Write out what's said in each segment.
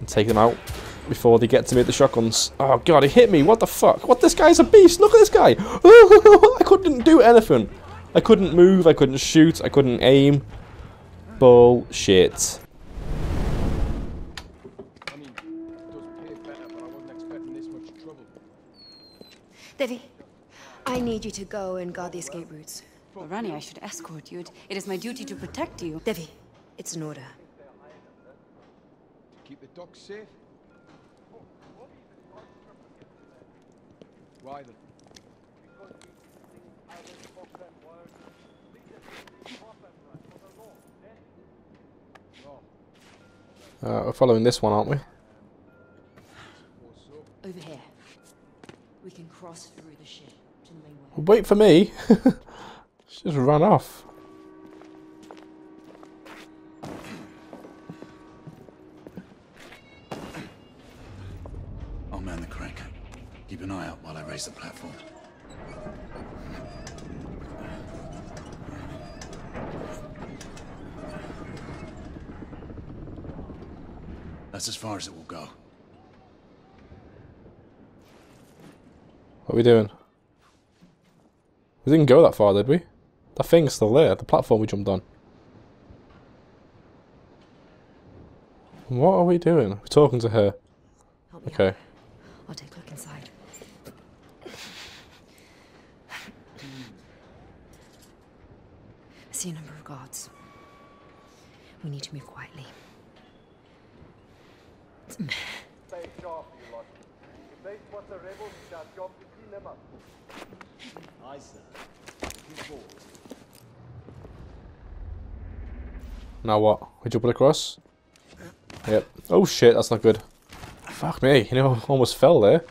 take them out before they get to me with the shotguns. Oh god, he hit me. What the fuck? What? This guy's a beast. Look at this guy. I couldn't do anything. I couldn't move. I couldn't shoot. I couldn't aim. Bullshit. Devi, I need you to go and guard the escape routes. Well, Rani, I should escort you. It is my duty to protect you. Devi, it's an order. Keep the docks safe? Why then? We're following this one, aren't we? Over here. We can cross through the ship to the mainway. Wait for me. She just ran off. I'll man the crank. Keep an eye out while I raise the platform. That's as far as it will go. What are we doing? We didn't go that far, did we? The thing's still there, the platform we jumped on. What are we doing? We're talking to her. Okay. I'll take a look inside. I see a number of guards. We need to move quietly. Stay sharp, you lot. If they spot the rebels, it's our job to clean them up. Aye, sir. Move forward. Now what? We jumping across? Yep. Oh shit, that's not good. Fuck me, you know, almost fell there.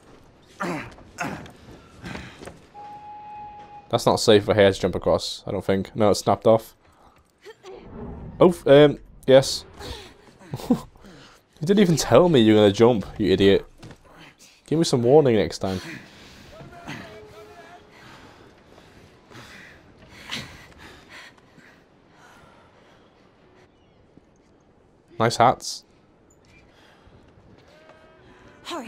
That's not safe for hair to jump across, I don't think. No, it snapped off. Oh, yes. You didn't even tell me you were gonna jump, you idiot. Give me some warning next time. Nice hats. Hurry.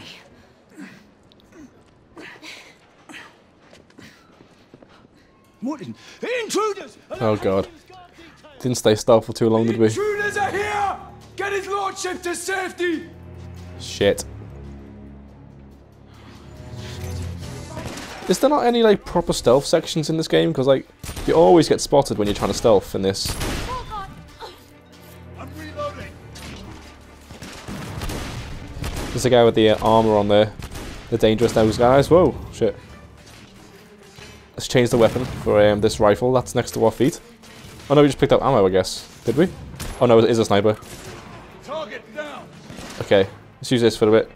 Martin! Intruders! Oh god. Didn't stay stealth for too long, did we? Intruders are here! Get his lordship to safety! Shit. Is there not any like proper stealth sections in this game? Because like you always get spotted when you're trying to stealth in this. I'm reloading. There's a guy with the armor on there. The dangerous nose guys. Whoa, shit. Let's change the weapon for this rifle. That's next to our feet. Oh no, we just picked up ammo, I guess. Did we? Oh no, it is a sniper. Target down. Okay, let's use this for a bit.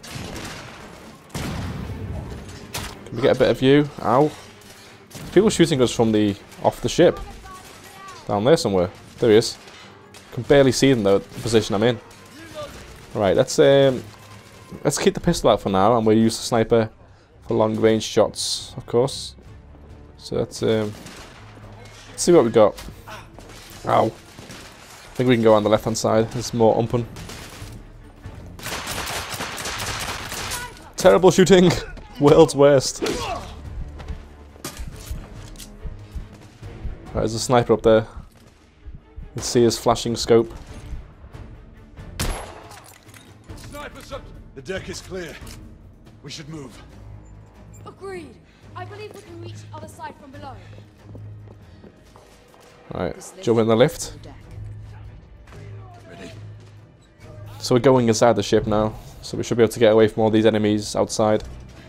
Can we get a bit of view? Ow. People shooting us from the off the ship. Down there somewhere. There he is. Can barely see them though, the position I'm in. Alright, let's keep the pistol out for now, and we'll use the sniper for long range shots, of course. So let's see what we got. Ow. I think we can go on the left hand side. There's more umping. Terrible shooting. World's worst. Right, there's a sniper up there. Let's see his flashing scope. Snipers up. The deck is clear. We should move. Agreed. I believe we can reach the other side from below. Right, jump in the lift. Ready? So we're going inside the ship now. So we should be able to get away from all these enemies outside.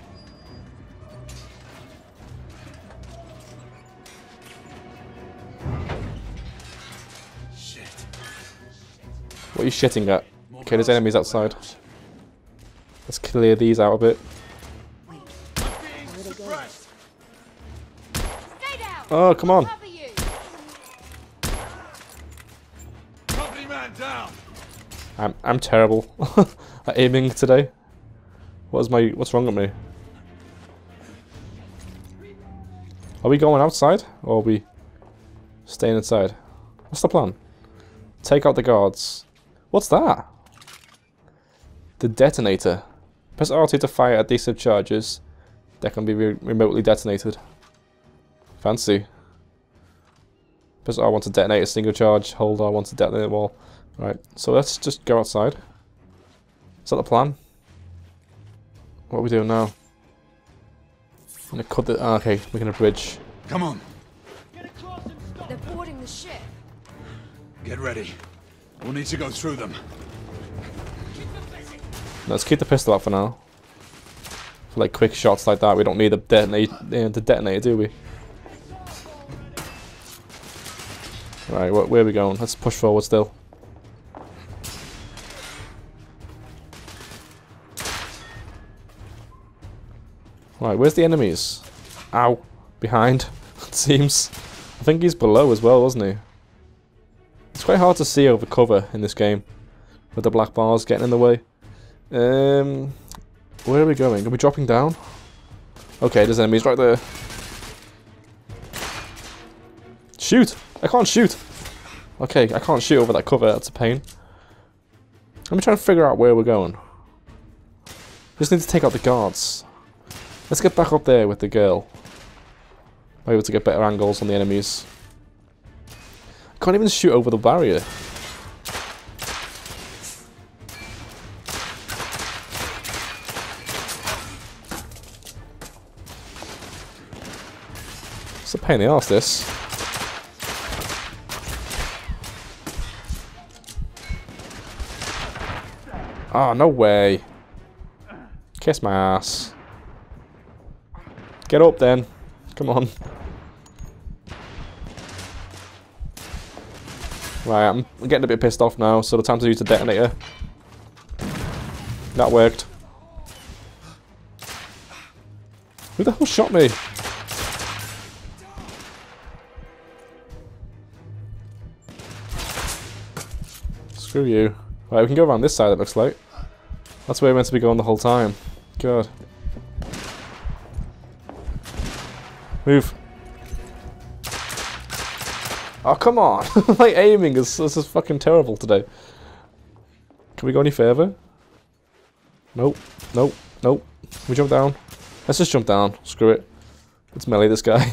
Shit. What are you shitting at? Okay, there's enemies outside. Let's clear these out a bit. Stay down. Oh, come on. Cover you. Company man down. I'm terrible at aiming today. What's wrong with me? Are we going outside or are we staying inside? What's the plan? Take out the guards. What's that? The detonator. Press R2 to fire adhesive charges that can be remotely detonated. Fancy. Press R1 to detonate a single charge. Hold R1 to detonate a wall. Right, so let's just go outside. Is that the plan? What are we doing now? I'm gonna cut the. Okay, making a bridge. Come on, They're boarding the ship. get ready. We'll need to go through them. Let's keep the pistol out for now. For like quick shots like that, we don't need the detonator, do we? Right, where are we going? Let's push forward still. Right, where's the enemies? Ow. Behind, it seems. I think he's below as well, wasn't he? It's quite hard to see over cover in this game, with the black bars getting in the way. Where are we going? Are we dropping down? Okay, there's enemies right there. Shoot! I can't shoot! Okay, I can't shoot over that cover, that's a pain. Let me try and figure out where we're going. Just need to take out the guards. Let's get back up there with the girl. I'm able to get better angles on the enemies. I can't even shoot over the barrier. It's a pain in the arse, this. Oh, no way. Kiss my ass. Get up then. Come on. Right, I'm getting a bit pissed off now, so the time to use the detonator. That worked. Who the hell shot me? Screw you. Right, we can go around this side, it looks like. That's where we're meant to be going the whole time. God. Move. Oh, come on. My aiming is fucking terrible today. Can we go any further? Nope. Nope. Nope. Can we jump down? Let's just jump down. Screw it. Let's melee this guy.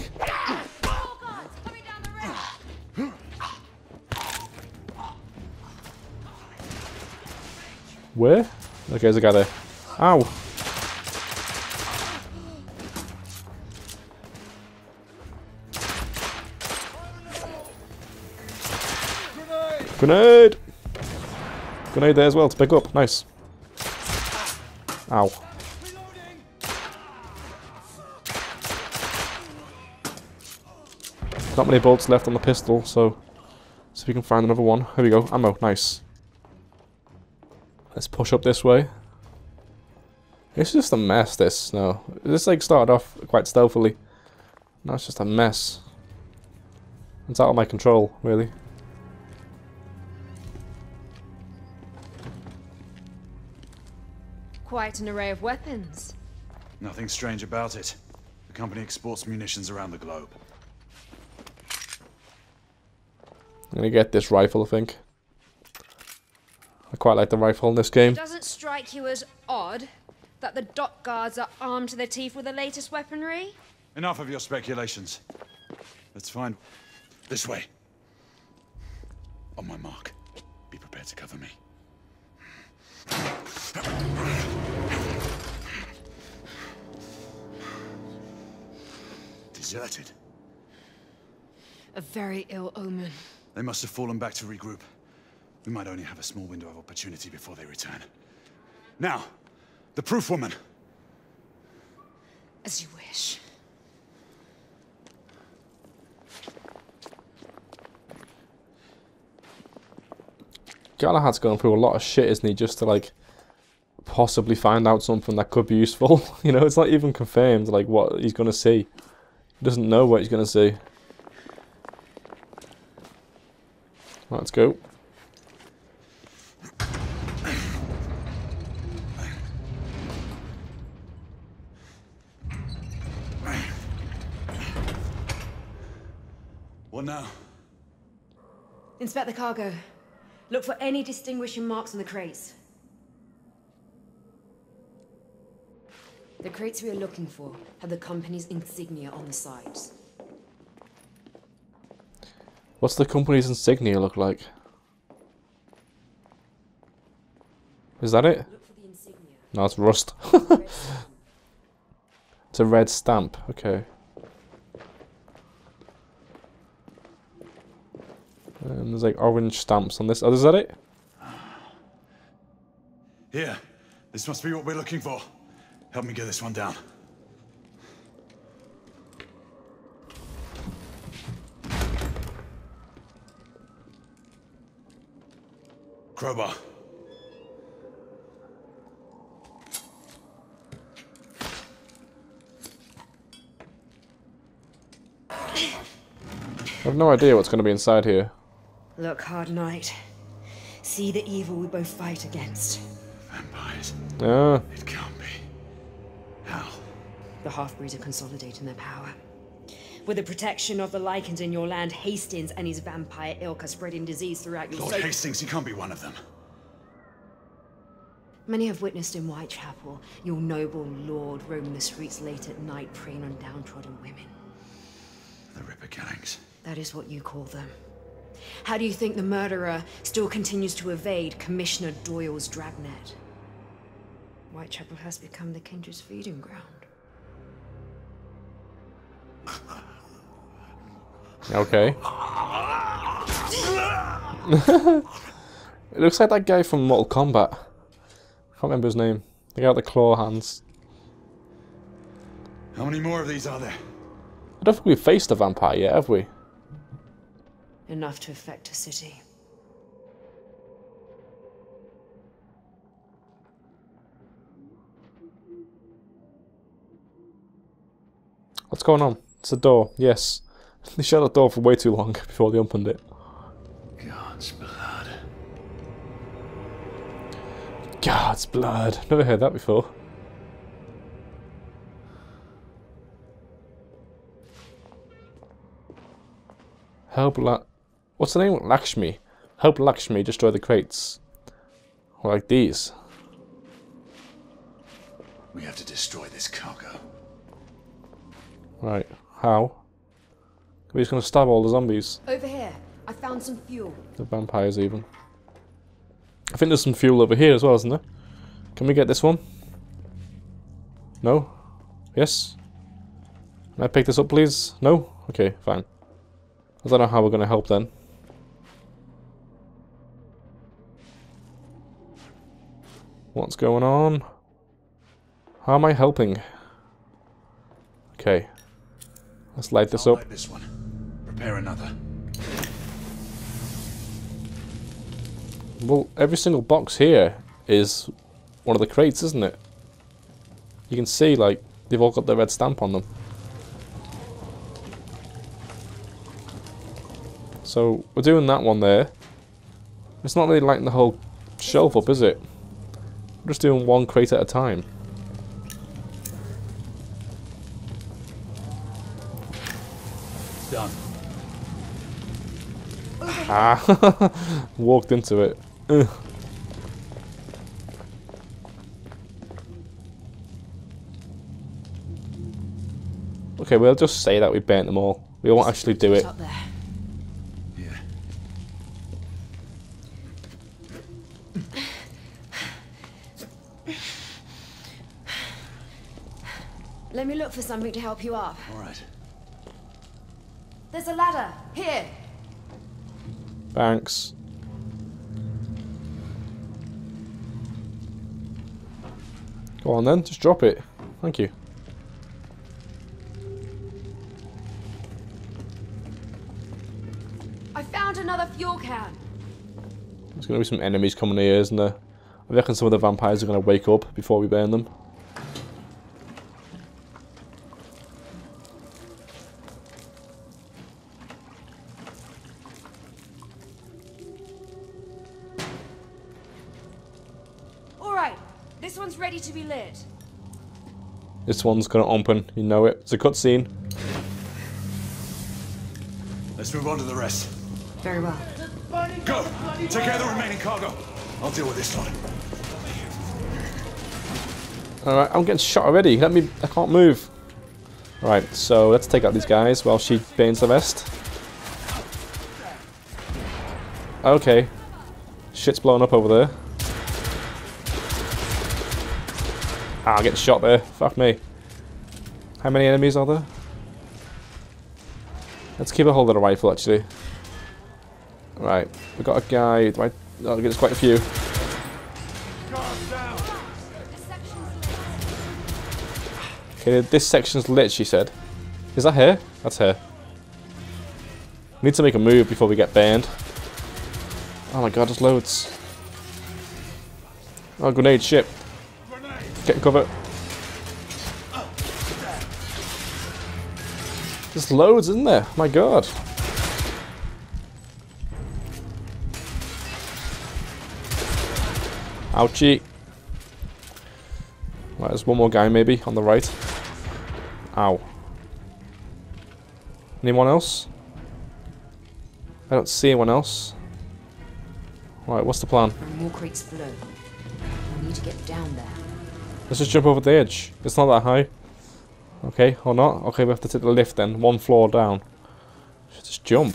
Where? Okay, there's a guy there. Ow. Grenade! Grenade there as well to pick up. Nice. Ow. Not many bolts left on the pistol, so see if we can find another one. Here we go. Ammo. Nice. Let's push up this way. It's just a mess, this. No. This like started off quite stealthily. Now it's just a mess. It's out of my control, really. Quite an array of weapons. Nothing strange about it. The company exports munitions around the globe. I'm gonna get this rifle, I think. I quite like the rifle in this game. Doesn't strike you as odd that the dock guards are armed to the teeth with the latest weaponry? Enough of your speculations. Let's find... this way. On my mark. Be prepared to cover me. Deserted. A very ill omen. They must have fallen back to regroup. We might only have a small window of opportunity before they return. Now, the proof woman. As you wish. Galahad's going through a lot of shit, isn't he, just to like possibly find out something that could be useful. You know, it's not even confirmed like what he's gonna see. He doesn't know what he's gonna see. Let's go. What now? Inspect the cargo. Look for any distinguishing marks on the crates. The crates we are looking for have the company's insignia on the sides. What's the company's insignia look like? Is that it? Look for the insignia. No, it's rust. It's a red stamp. Okay. And there's like orange stamps on this. Oh, is that it? Here. This must be what we're looking for. Help me get this one down. Crowbar. I have no idea what's going to be inside here. Look, Hard Knight. See the evil we both fight against. Vampires. Yeah. It can't be. How? The half-breeds are consolidating their power. With the protection of the Lycans in your land, Hastings and his vampire ilk are spreading disease throughout your Lord Hastings, he can't be one of them. Many have witnessed in Whitechapel your noble lord roaming the streets late at night, preying on downtrodden women. The Ripper gangs. That is what you call them. How do you think the murderer still continues to evade Commissioner Doyle's dragnet? Whitechapel has become the kindred's feeding ground. Okay. It looks like that guy from Mortal Kombat. I can't remember his name. The guy with the claw hands. How many more of these are there? I don't think we've faced a vampire yet, have we? Enough to affect a city. What's going on? It's a door. Yes. They shut the door for way too long before they opened it. God's blood. God's blood. Never heard that before. Help What's the name? Lakshmi. Help Lakshmi destroy the crates. Like these. We have to destroy this cargo. Right. How? We're just gonna stab all the zombies. Over here, I found some fuel. The vampires even. I think there's some fuel over here as well, isn't there? Can we get this one? No? Yes? Can I pick this up, please? No? Okay, fine. I don't know how we're going to help then. What's going on? How am I helping? Okay. Let's light this up. Light this one. Prepare another. Well, every single box here is one of the crates, isn't it? You can see, like, they've all got the red stamp on them. So, we're doing that one there. It's not really lighting the whole shelf up, is it? We're just doing one crate at a time. Done. Ah, walked into it. Ugh. Okay, we'll just say that we burnt them all. We won't actually do it. Up there. Yeah. Let me look for something to help you up. All right. There's a ladder. Here. Thanks. Go on then, just drop it. Thank you. I found another fuel can. There's going to be some enemies coming here, isn't there? I reckon some of the vampires are going to wake up before we burn them. This one's ready to be lit. This one's going to open, you know it. It's a cutscene. Let's move on to the rest. Very well. Go! Take care of the remaining cargo. I'll deal with this one. Alright, I'm getting shot already. Let me... I can't move. Alright, so let's take out these guys while she burns the rest. Okay. Shit's blowing up over there. Ah, I'm getting shot there. Fuck me. How many enemies are there? Let's keep a hold of the rifle, actually. Right, we got a guy. Right, oh, there's quite a few. Okay, this section's lit, she said. Is that her? That's her. We need to make a move before we get banned. Oh my god, there's loads. Oh, grenade, shit. Get in cover. There's loads, isn't there? My god. Ouchie. Right, there's one more guy maybe on the right. Ow. Anyone else? I don't see anyone else. Right, what's the plan? More crates below. We need to get down there. Let's just jump over the edge. It's not that high. Okay, or not. Okay, we have to take the lift then. One floor down. Just jump.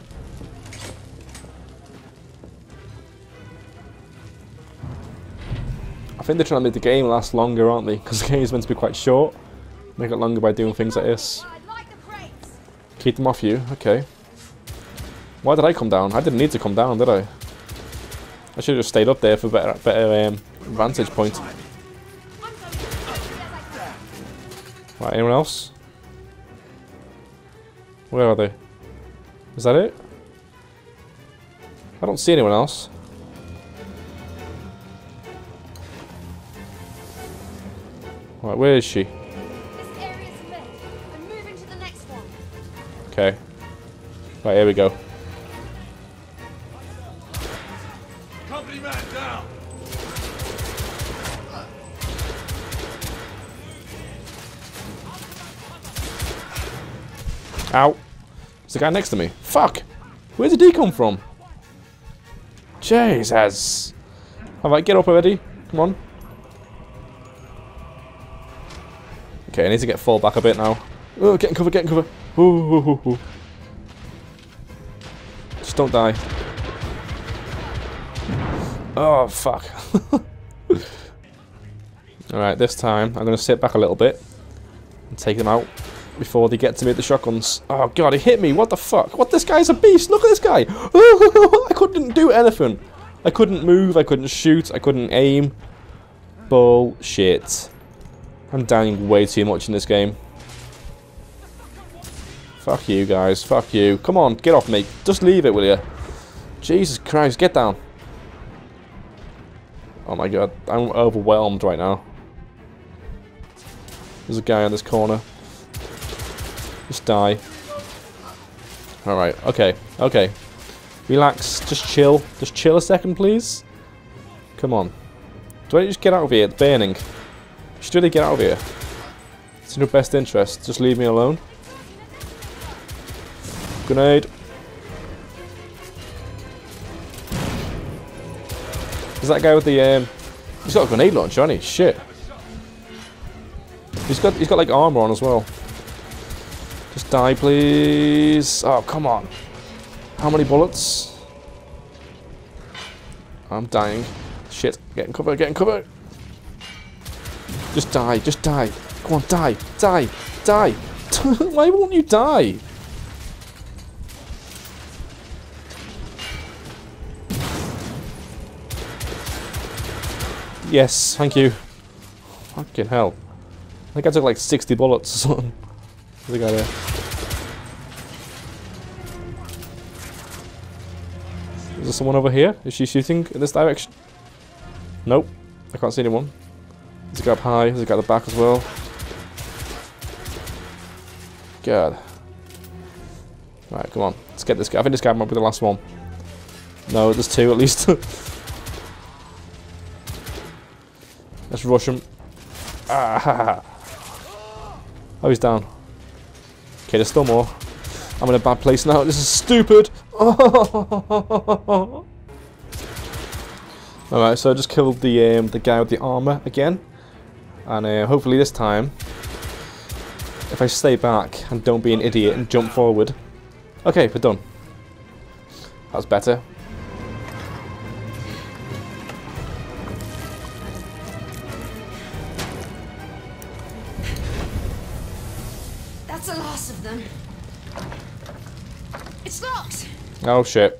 I think they're trying to make the game last longer, aren't they? Because the game is meant to be quite short. Make it longer by doing things like this. Keep them off you. Okay. Why did I come down? I didn't need to come down, did I? I should have just stayed up there for better vantage point. Right, anyone else? Where are they? Is that it? I don't see anyone else. Right, where is she? This area's lit. I'm moving to the next one. Okay. Right, here we go. Company man down. Ow. There's the guy next to me. Fuck! Where did he come from? Jesus! Alright, get up already. Come on. Okay, I need to get fall back a bit now. Oh, get in cover, get in cover. Ooh, ooh, ooh, ooh. Just don't die. Oh, fuck. Alright, this time I'm going to sit back a little bit and take them out before they get to me with the shotguns. Oh god, he hit me. What the fuck? What? This guy's a beast. Look at this guy. I couldn't do anything. I couldn't move. I couldn't shoot. I couldn't aim. Bullshit. I'm dying way too much in this game. Fuck you guys. Fuck you. Come on, get off me. Just leave it, will you? Jesus Christ, get down. Oh my god, I'm overwhelmed right now. There's a guy in this corner. Just die. Alright, okay, okay. Relax, just chill. Just chill a second, please. Come on. Do I just get out of here? It's burning. Just really get out of here. It's in your best interest. Just leave me alone. Grenade. Is that guy with the he's got a grenade launcher, hasn't he? Shit. He's got like armor on as well. Just die, please. Oh, come on. How many bullets? I'm dying. Shit. Get in cover, get in cover. Just die, just die. Come on, die, die, die. Why won't you die? Yes, thank you. Fucking hell. I think I took like 60 bullets or something. There's a guy there. Is there someone over here? Is she shooting in this direction? Nope. I can't see anyone. There's a guy up high. There's a guy at the back as well. God. Right, come on. Let's get this guy. I think this guy might be the last one. No, there's two at least. Let's rush him. Ah, ha, ha. Oh, he's down. Okay, there's still more. I'm in a bad place now. This is stupid. Alright, so I just killed the guy with the armor again. And hopefully this time, if I stay back and don't be an idiot and jump forward. Okay, we're done. That's better. That's the last of them. It's locked! Oh shit.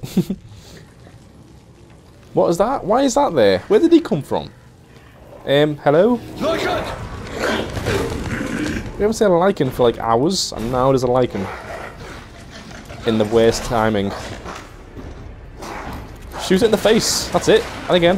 What is that? Why is that there? Where did he come from? Hello? Lycan! We haven't seen a Lycan for like hours, and now there's a Lycan. In the worst timing. Shoot it in the face. That's it. And again.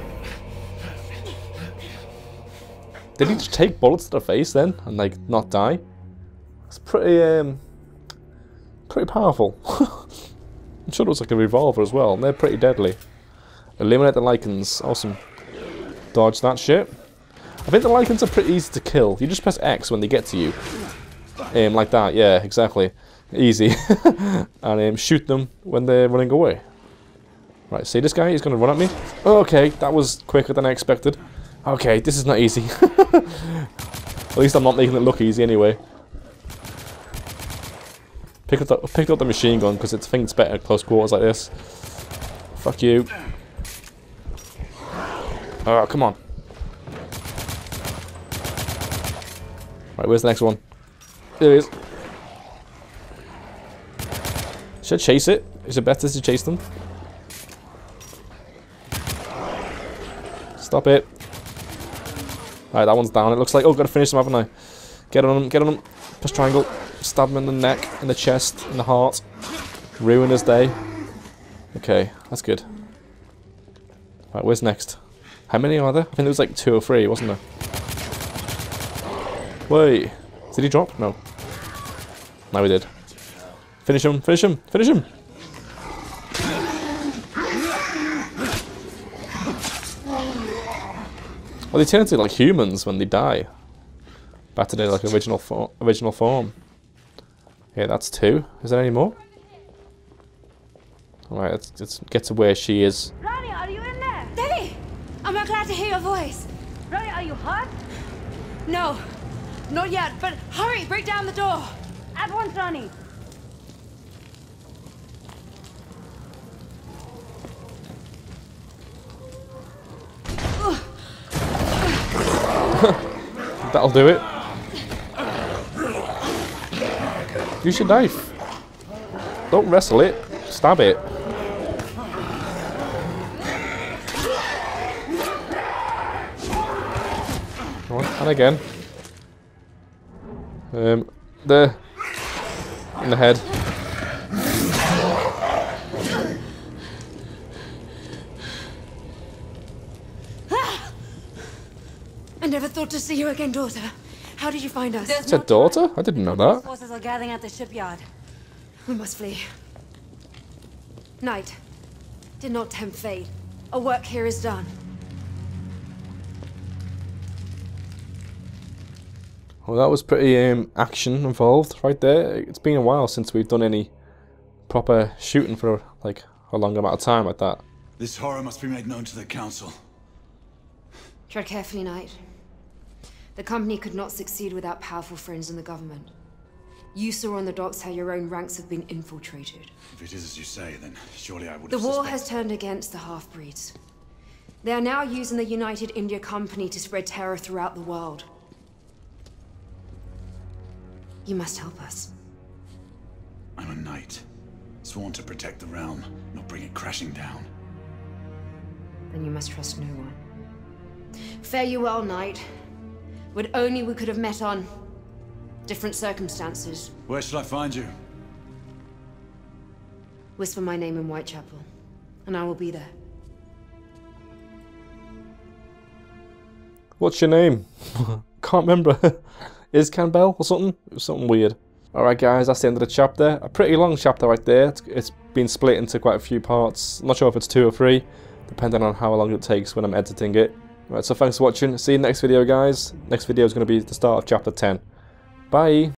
Did he just take bullets to the face then and like not die? It's pretty pretty powerful. I'm sure it was like a revolver as well, and they're pretty deadly. Eliminate the Lycans. Awesome. Dodge that shit. I think the Lycans are pretty easy to kill. You just press X when they get to you. Like that, yeah, exactly. Easy. And shoot them when they're running away. Right, see this guy? He's going to run at me. Oh, okay, that was quicker than I expected. Okay, this is not easy. At least I'm not making it look easy anyway. Picked up the machine gun because I think it's better at close quarters like this. Fuck you. Oh, come on. Right, where's the next one? There it is. Should I chase it? Is it better to chase them? Stop it. Right, that one's down. It looks like, oh, gotta finish them, haven't I? Get on him, get on him. Press triangle. Stab him in the neck, in the chest, in the heart. Ruin his day. Okay, that's good. Right, where's next? How many are there? I think there was like 2 or 3, wasn't there? Wait. Did he drop? No. No, he did. Finish him, finish him, finish him! Well, they turn into like humans when they die. Back to their like original form. Yeah, that's 2. Is there any more? Alright, let's get to where she is. Ronnie, are you in there? Daddy! I'm glad to hear your voice. Ronnie, are you hurt? No, not yet, but hurry, break down the door. At once, Ronnie. That'll do it. Use your knife. Don't wrestle it. Stab it. Come on, and again. There. In the head. I never thought to see you again, daughter. How did you find us? It's a daughter? I didn't know that. Forces are gathering at the shipyard. We must flee. Knight, did not tempt fate. Our work here is done. Well, that was pretty action involved right there. It's been a while since we've done any proper shooting for like a long amount of time like that. This horror must be made known to the council. Tread carefully, Knight. The company could not succeed without powerful friends in the government. You saw on the docks how your own ranks have been infiltrated. If it is as you say, then surely I would The have war has turned against the half-breeds. They are now using the United India Company to spread terror throughout the world. You must help us. I'm a knight, sworn to protect the realm, not bring it crashing down. Then you must trust no one. Fare you well, Knight. Would only we could have met on different circumstances. Where shall I find you? Whisper my name in Whitechapel, and I will be there. What's your name? Can't remember. Is Campbell or something? It was something weird. Alright guys, that's the end of the chapter. A pretty long chapter right there. It's been split into quite a few parts. I'm not sure if it's 2 or 3, depending on how long it takes when I'm editing it. Right, so thanks for watching. See you next video, guys. Next video is going to be the start of chapter 10. Bye!